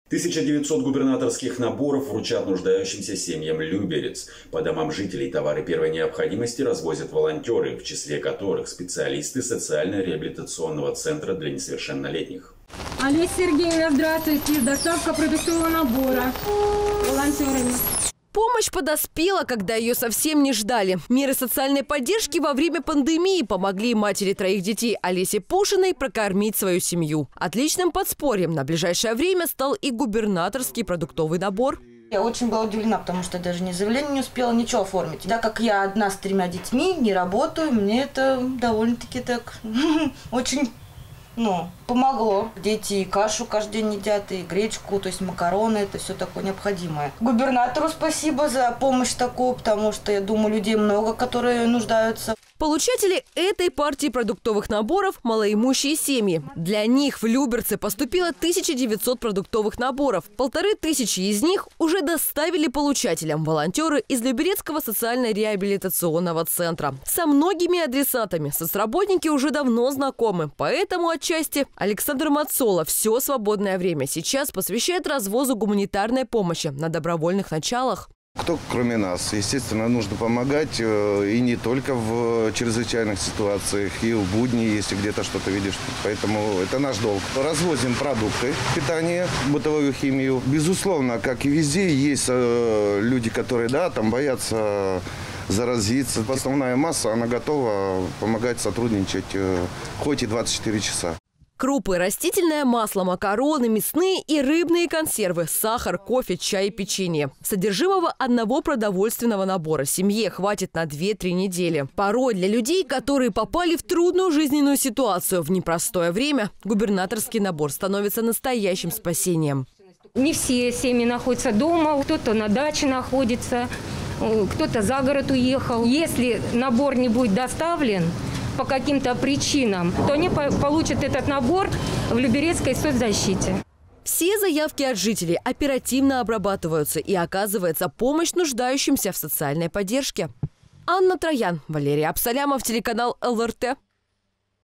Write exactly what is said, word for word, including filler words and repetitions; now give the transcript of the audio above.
тысяча девятьсот губернаторских наборов вручат нуждающимся семьям Люберец. По домам жителей товары первой необходимости развозят волонтеры, в числе которых специалисты социально-реабилитационного центра для несовершеннолетних. Олеся Сергеевна, здравствуйте. Доставка продуктового набора волонтерами. Помощь подоспела, когда ее совсем не ждали. Меры социальной поддержки во время пандемии помогли матери троих детей Олесе Пушиной прокормить свою семью. Отличным подспорьем на ближайшее время стал и губернаторский продуктовый набор. Я очень была удивлена, потому что я даже ни заявление не успела ничего оформить. Так как я одна с тремя детьми, не работаю, мне это довольно-таки так очень... Ну, помогло. Дети и кашу каждый день едят, и гречку, то есть макароны, это все такое необходимое. Губернатору спасибо за помощь такую, потому что, я думаю, людей много, которые нуждаются. Получатели этой партии продуктовых наборов – малоимущие семьи. Для них в Люберцы поступило тысяча девятьсот продуктовых наборов. Полторы тысячи из них уже доставили получателям волонтеры из Люберецкого социально-реабилитационного центра. Со многими адресатами соцработники уже давно знакомы, поэтому отчасти Александр Мацола все свободное время сейчас посвящает развозу гуманитарной помощи на добровольных началах. Кто, кроме нас, естественно, нужно помогать, и не только в чрезвычайных ситуациях, и в будни, если где-то что-то видишь. Поэтому это наш долг. Развозим продукты питания, бытовую химию. Безусловно, как и везде, есть люди, которые, да, там боятся заразиться. Основная масса, она готова помогать, сотрудничать хоть и двадцать четыре часа. Крупы, растительное масло, макароны, мясные и рыбные консервы, сахар, кофе, чай и печенье. Содержимого одного продовольственного набора семье хватит на две-три недели. Порой для людей, которые попали в трудную жизненную ситуацию в непростое время, губернаторский набор становится настоящим спасением. Не все семьи находятся дома, кто-то на даче находится, кто-то за город уехал. Если набор не будет доставлен по каким-то причинам, то они получат этот набор в Люберецкой соцзащите. Все заявки от жителей оперативно обрабатываются и оказывается помощь нуждающимся в социальной поддержке. Анна Троян, Валерий Абсалямов, телеканал эл эр тэ.